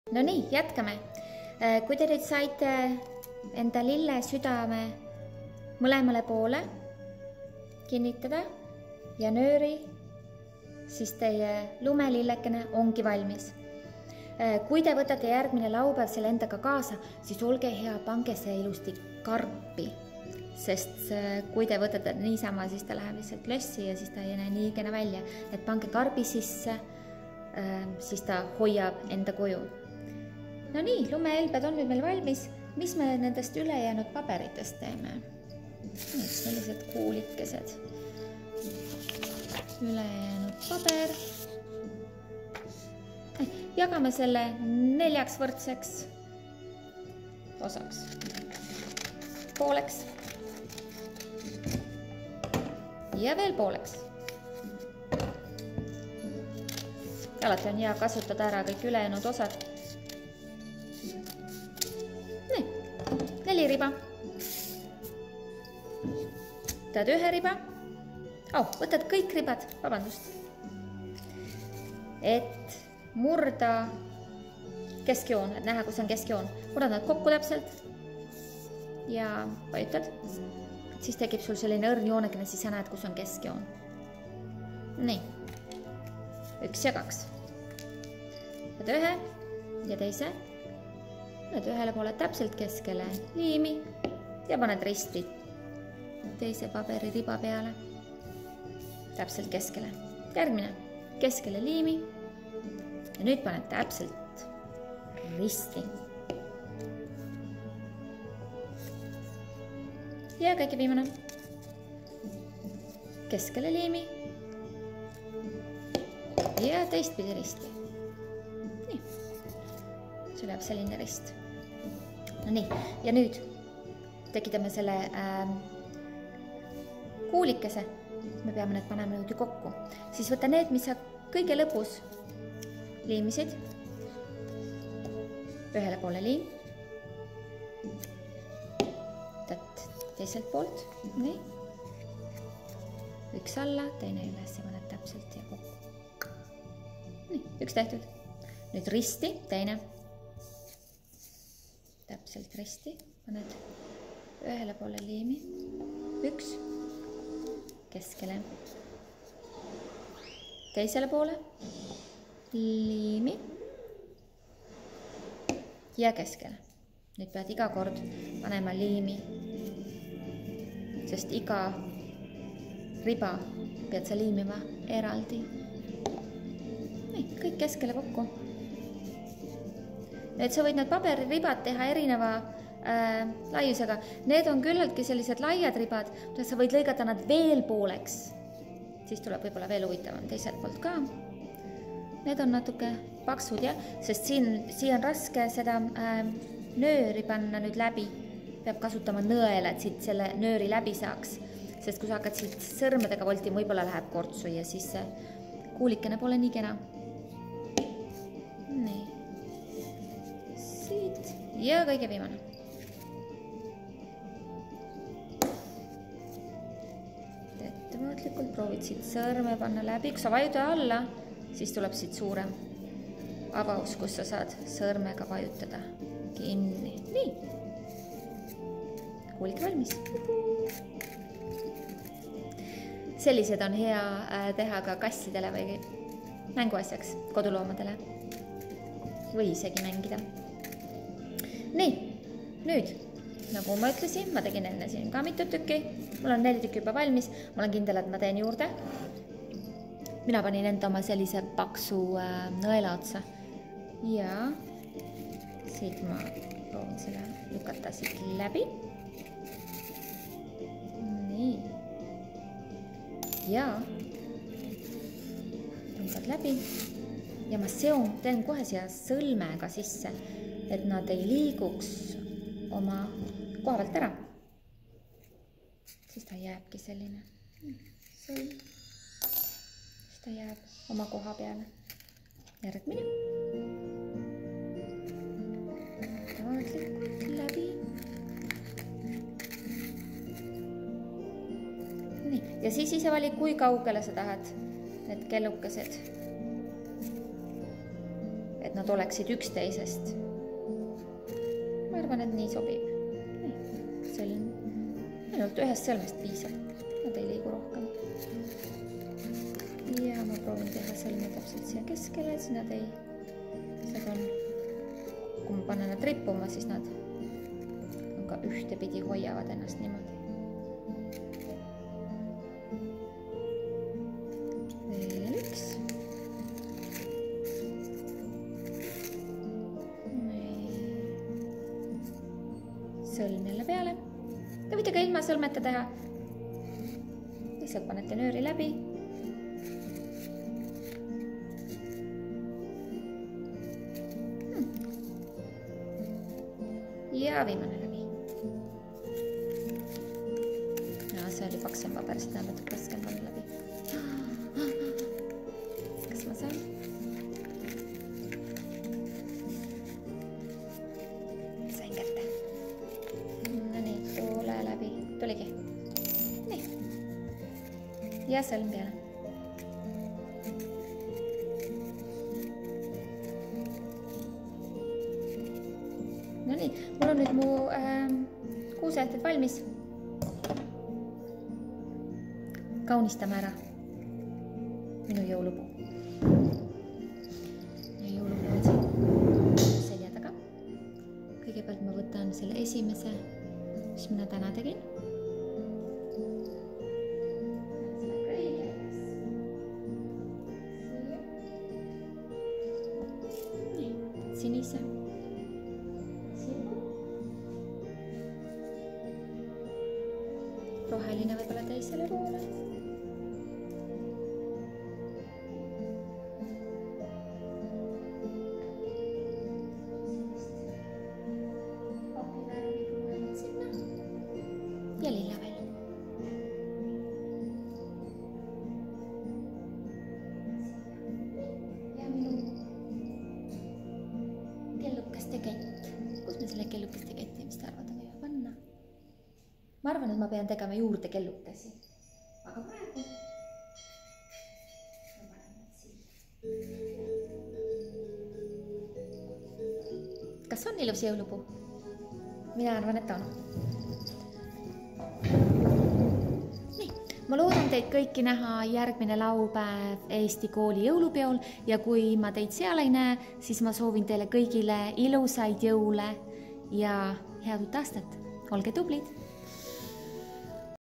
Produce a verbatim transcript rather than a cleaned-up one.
No nii, jätkame. Kui te nüüd saite enda lille südame mõlemale poole kinnitada ja nööri, siis teie lumelillekene ongi valmis. Kui te võtate järgmine laupäev selle endaga kaasa, siis olge hea, pange see ilusti karpi, sest kui te võtate niisama, siis ta läheb lihtsalt lössi ja siis ta ei näe nii kena välja. Et pange karbi sisse, siis ta hoiab enda kuju. No nii, lumehelbed on nüüd meil valmis. Mis me nendest ülejäänud paberitest teeme? Sellised kuulikesed. Ülejäänud paber. Jagame selle neljaks võrdseks osaks. Pooleks. Ja veel pooleks. Alati on hea kasutada ära kõik ülejäänud osad. Neli riba. Võtad ühe riba. Oh, võtad kõik ribad, vabandust. Et murda keskjoon, et näha, kus on keskjoon. Murdad nad kokku täpselt ja vajutad. Siis tekib sul selline õrn joonekene, siis sa näed, kus on keskjoon. Nii. Üks ja kaks. Võtad ühe ja teise. Paned ühele poole täpselt keskele liimi ja paned risti teise paberi riba peale. Täpselt keskele. Järgmine. Keskele liimi. Ja nüüd paned täpselt risti. Ja kõige viimane. Keskele liimi. Ja teistpidi risti. Nii. See läheb selline rist. No nii, ja nüüd tekitame selle äh, kuulikese. Me peame need panema nüüd ju kokku. Siis võta need, mis sa kõige lõpus liimisid. Ühele poole liim. Võtad teiselt poolt. Nii. Üks alla, teine üles ja paned täpselt ja kokku. Nii, üks tehtud. Nüüd risti, teine. Täpselt risti, paned ühele poole liimi, üks, keskele, teisele poole liimi ja keskele. Nüüd pead iga kord panema liimi, sest iga riba pead sa liimima eraldi. Nii, kõik keskele kokku. Nüüd sa võid need paberiribad teha erineva äh, laiusega. Need on küllaltki sellised laiad ribad, sa võid lõigata nad veel pooleks. Siis tuleb võib-olla veel huvitavam teiselt poolt ka. Need on natuke paksud, jah, sest siin, siin on raske seda äh, nööri panna nüüd läbi. Peab kasutama nõele, et siit selle nööri läbi saaks. Sest kui sa hakkad siit sõrmedega voltima, võib-olla läheb kortsu ja siis kuulikene pole nii kena. Nii. Ja kõige viimane. Ettevaatlikult proovid siit sõrme panna läbi. Kui sa vajuta alla, siis tuleb siit suurem avaus, kus sa saad sõrmega vajutada kinni. Nii. Kuulik valmis. Sellised on hea teha ka kassidele või mänguasjaks, koduloomadele või isegi mängida. Nii, nüüd, nagu ma ütlesin, ma tegin enne siin ka mitu tükki. Mul on neli tükki juba valmis. Ma olen kindel, et ma teen juurde. Mina panin enda oma sellise paksu äh, nõela otsa. Ja siit ma proovin selle lükata siit läbi. Nii. Ja tõmbad läbi. Ja ma seon, teen kohe siia sõlmega sisse, et nad ei liiguks oma koha pealt ära. Siis ta jääbki selline sõlm. Siis ta jääb oma koha peale. Järgmine. Tavalikult läbi. Nii. Ja siis ise vali, kui kaugele sa tahad need kellukesed. Et nad oleksid üksteisest. Ma arvan, et nii sobib. Sõlm. Ainult ühest sõlmest piisab. Nad ei liigu rohkem. Ja ma proovin teha sõlme täpselt siia keskele, siis nad ei... Need on... Kui ma panen nad rippuma, siis nad on ka ühtepidi hoiavad ennast niimoodi. Veel üks. Sõlm jälle peale. Te võite ka ilma sõlmeta teha. Lihtsalt panete nööri läbi. Ja viimane läbi. Ja see oli paksem paber, seda on natuke raskem panna läbi. Kas ma saan? Sain kätte. No nii, poole läbi. Tuligi. Nii. Ja sõlm peale. No nii, mul on nüüd mu äh, kuuseähted valmis. Kaunistame ära minu jõulupuu. Ja jõulupuu on siin selja taga. Kõigepealt ma võtan selle esimese, mis mina täna tegin. Nii, sinise. Roheline võibolla teisele poole. Ja lilla veel. Ja minu kellukaste kett. Kus me selle kellukaste ketti, mis te arvate võivad panna? Ma arvan, et ma pean tegema juurde kellukesi. Aga praegu ma panen nad siia. Kas on ilus jõulupuu? Mina arvan, et on. Nii, ma loodan teid kõiki näha järgmine laupäev Eesti kooli jõulupeol ja kui ma teid seal ei näe, siis ma soovin teile kõigile ilusaid jõule ja head uut aastat. Olge tublid!